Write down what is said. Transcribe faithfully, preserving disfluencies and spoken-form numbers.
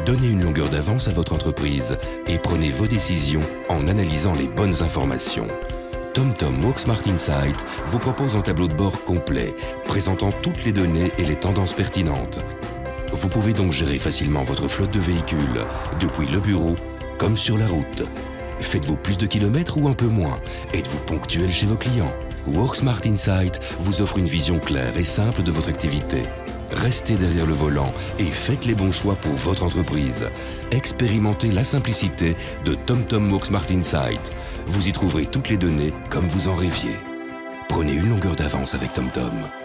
Donnez une longueur d'avance à votre entreprise et prenez vos décisions en analysant les bonnes informations. TomTom Walksmart Insight vous propose un tableau de bord complet, présentant toutes les données et les tendances pertinentes. Vous pouvez donc gérer facilement votre flotte de véhicules, depuis le bureau comme sur la route. Faites-vous plus de kilomètres ou un peu moins? Êtes-vous ponctuel chez vos clients? Walksmart Insight vous offre une vision claire et simple de votre activité. Restez derrière le volant et faites les bons choix pour votre entreprise. Expérimentez la simplicité de TomTom Walksmart Insight. Vous y trouverez toutes les données comme vous en rêviez. Prenez une longueur d'avance avec TomTom.